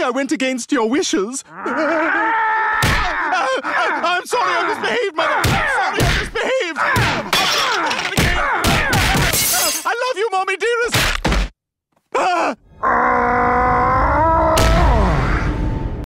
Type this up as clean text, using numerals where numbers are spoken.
I went against your wishes. I'm sorry, I misbehaved, Mother.